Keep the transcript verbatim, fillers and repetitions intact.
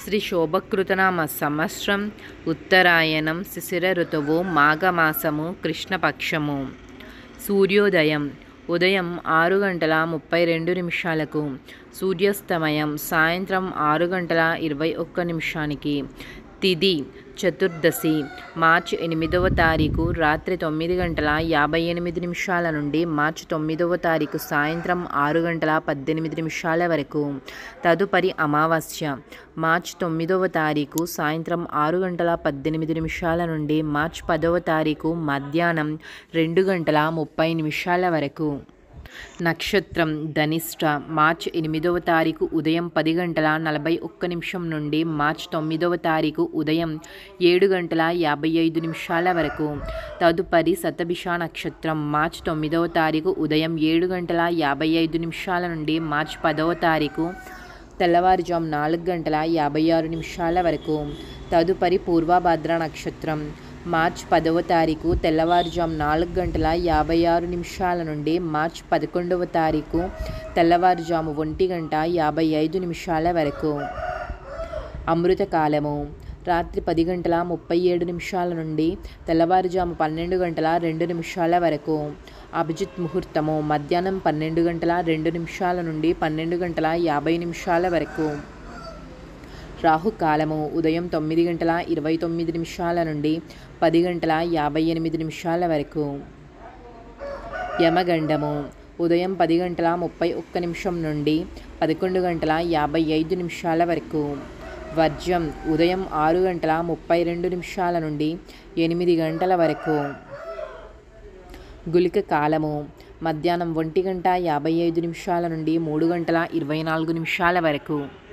శ్రీ శోభకృతనామ సంవత్సరం ఉత్తరాయణం శిశిర ఋతువు మాఘమాసము కృష్ణపక్షము. సూర్యోదయం ఉదయం ఆరు గంటల ముప్పై రెండు నిమిషాలకు, సూర్యాస్తమయం సాయంత్రం ఆరు గంటల ఇరవై ఒక్క నిమిషానికి. తిథి చతుర్దశి మార్చి ఎనిమిదవ తారీఖు రాత్రి తొమ్మిది గంటల యాభై ఎనిమిది నిమిషాల నుండి మార్చి తొమ్మిదవ తారీఖు సాయంత్రం ఆరు గంటల పద్దెనిమిది నిమిషాల వరకు. తదుపరి అమావాస్య మార్చి తొమ్మిదవ తారీఖు సాయంత్రం ఆరు గంటల పద్దెనిమిది నిమిషాల నుండి మార్చి పదవ తారీఖు మధ్యాహ్నం రెండు గంటల ముప్పై నిమిషాల వరకు. నక్షత్రం ధనిష్ట మార్చి ఎనిమిదవ తారీఖు ఉదయం పది గంటల నలభై ఒక్క నిమిషం నుండి మార్చి తొమ్మిదవ తారీఖు ఉదయం ఏడు గంటల యాభై ఐదు నిమిషాల వరకు. తదుపరి శతభిష నక్షత్రం మార్చి తొమ్మిదవ తారీఖు ఉదయం ఏడు గంటల యాభై ఐదు నిమిషాల నుండి మార్చి పదవ తారీఖు తెల్లవారుజాము నాలుగు గంటల యాభై ఆరు నిమిషాల వరకు. తదుపరి పూర్వభద్ర నక్షత్రం మార్చి పదవ తారీఖు తెల్లవారుజాము నాలుగు గంటల యాభై ఆరు నిమిషాల నుండి మార్చి పదకొండవ తారీఖు తెల్లవారుజాము ఒంటి గంట యాభై ఐదు నిమిషాల వరకు. అమృతకాలము రాత్రి పది గంటల ముప్పై ఏడు నిమిషాల నుండి తెల్లవారుజాము పన్నెండు గంటల రెండు నిమిషాల వరకు. అభిజిత్ ముహూర్తము మధ్యాహ్నం పన్నెండు గంటల రెండు నిమిషాల నుండి పన్నెండు గంటల యాభై నిమిషాల వరకు. రాహుకాలము ఉదయం తొమ్మిది గంటల ఇరవై తొమ్మిది నిమిషాల నుండి పది గంటల యాభై ఎనిమిది నిమిషాల వరకు. యమగండము ఉదయం పది గంటల ముప్పై ఒక్క నిమిషం నుండి పదకొండు గంటల యాభై ఐదు నిమిషాల వరకు. వర్జ్యం ఉదయం ఆరు గంటల ముప్పై రెండు నిమిషాల నుండి ఎనిమిది గంటల వరకు. గుళిక కాలము మధ్యాహ్నం ఒంటి గంట యాభై ఐదు నిమిషాల నుండి మూడు గంటల ఇరవై నాలుగు నిమిషాల వరకు.